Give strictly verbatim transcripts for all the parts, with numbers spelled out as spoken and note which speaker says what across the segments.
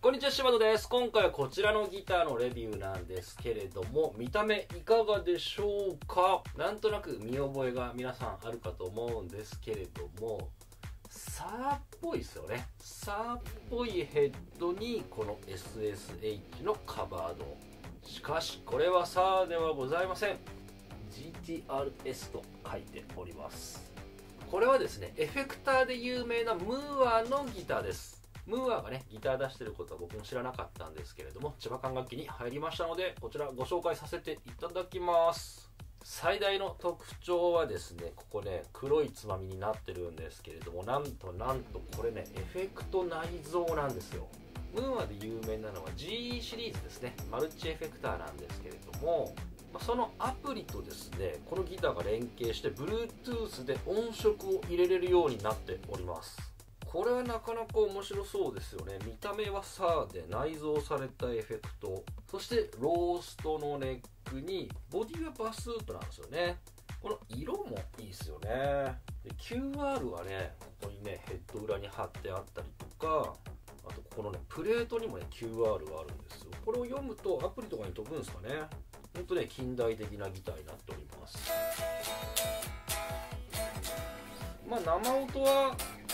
Speaker 1: こんにちは、柴田です。今回はこちらのギターのレビューなんですけれども、見た目いかがでしょうか。なんとなく見覚えが皆さんあるかと思うんですけれども、サーっぽいですよね。サーっぽいヘッドにこの エスエスエイチ のカバード。しかしこれはサーではございません。 ジーティーアールエス と書いております。これはですね、エフェクターで有名なムーアのギターです。ムーアがね、ギター出してることは僕も知らなかったんですけれども、千葉管楽器に入りましたので、こちらご紹介させていただきます。最大の特徴はですね、ここね、黒いつまみになってるんですけれども、なんとなんとこれね、エフェクト内蔵なんですよ。ムーアで有名なのは ジー シリーズですね、マルチエフェクターなんですけれども、そのアプリとですね、このギターが連携して Bluetooth で音色を入れれるようになっております。これはなかなか面白そうですよね。見た目はサーで内蔵されたエフェクト、そしてローストのネックにボディはバスートなんですよね。この色もいいですよね。で キューアール がね、ここにねヘッド裏に貼ってあったりとか、あとこのねプレートにもね キューアール があるんですよ。これを読むとアプリとかに飛ぶんですかね。ほんとね近代的なギターになっております。まあ生音は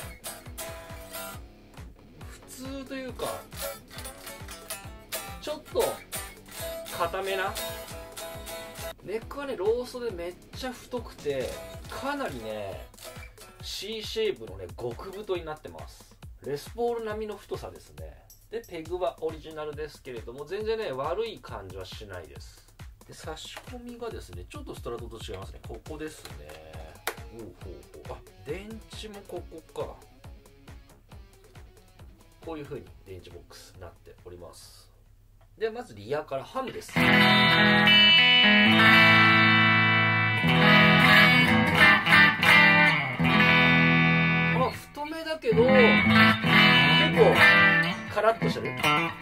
Speaker 1: 普通というか、ちょっと硬めなネックはね、ローストでめっちゃ太くて、かなりね C シェイプのね極太になってます。レスポール並みの太さですね。でペグはオリジナルですけれども、全然ね悪い感じはしないです。で差し込みがですね、ちょっとストラトと違いますね。ここですね。ほうほうほう。あ、電池もここか。こういう風に電池ボックスになっております。ではまずリアからハムです。まあ太めだけど結構カラッとしてる。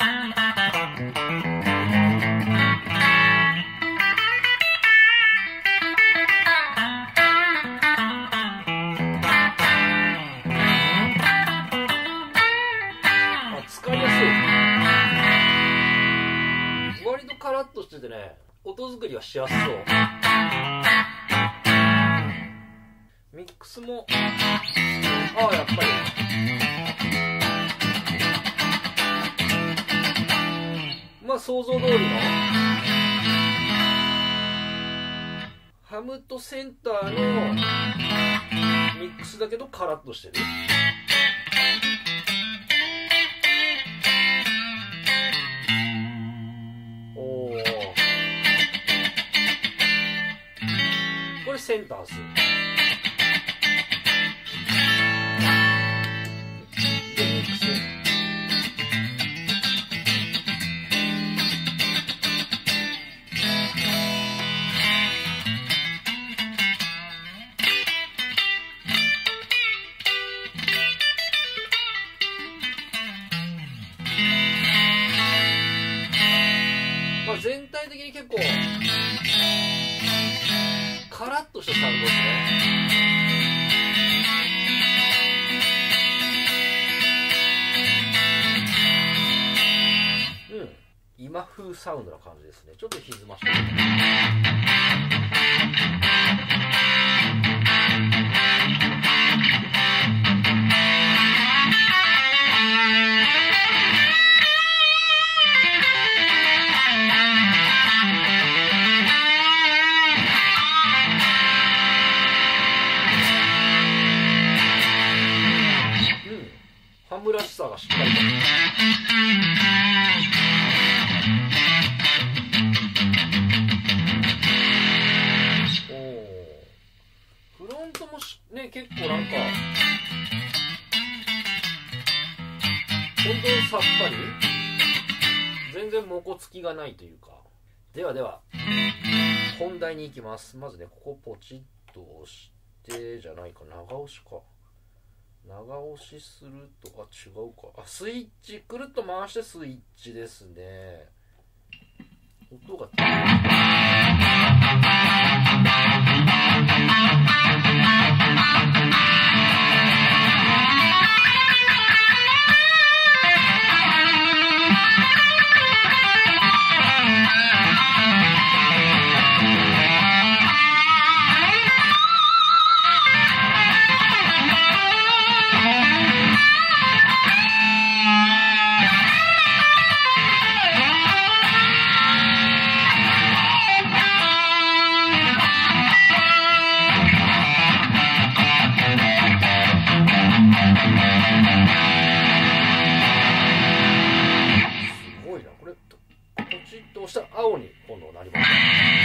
Speaker 1: 割とカラッとしててね、音作りはしやすそう。ミックスも、ああやっぱりまあ想像通りのハムとセンターのミックスだけどカラッとしてる。これセンターです。でミックス。まあ全体的に結構カラッとしたサウンドですね。うん、今風サウンドな感じですね。ちょっと歪ましてる。ハムらしさがしっかりと。おお。フロントもしね、結構なんか本当にさっぱり、全然モコつきがないというか。ではでは本題に行きます。まずね、ここポチッと押してじゃないか、長押しか。長押しすると、あ、違うか。あ、スイッチ、くるっと回してスイッチですね。音が。 押したら青に今度なります。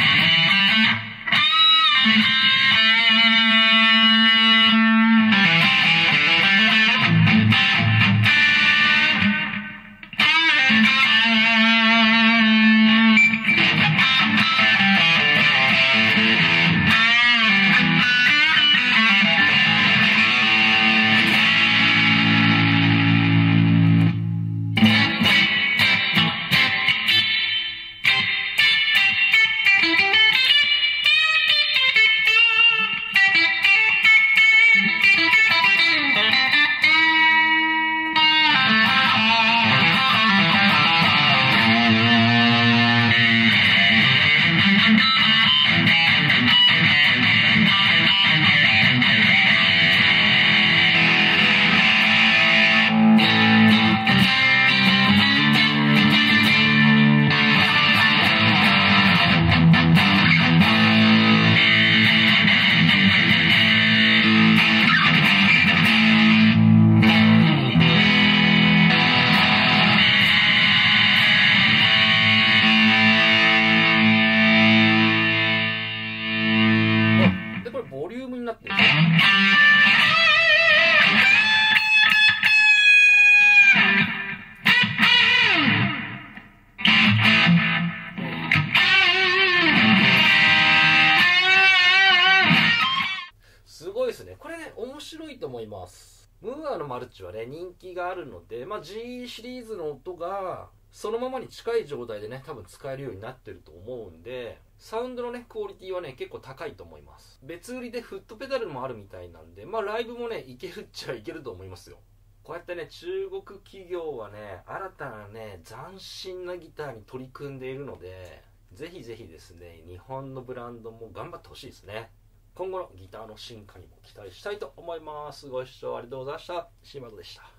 Speaker 1: ボリュームになってる。すごいですね。これね、面白いと思います。ムーアのマルチはね、人気があるので、まあ、G シリーズの音がそのままに近い状態でね、多分使えるようになってると思うんで、サウンドのね、クオリティはね、結構高いと思います。別売りでフットペダルもあるみたいなんで、まあライブもね、いけるっちゃいけると思いますよ。こうやってね、中国企業はね、新たなね、斬新なギターに取り組んでいるので、ぜひぜひですね、日本のブランドも頑張ってほしいですね。今後のギターの進化にも期待したいと思います。ご視聴ありがとうございました。シーマドでした。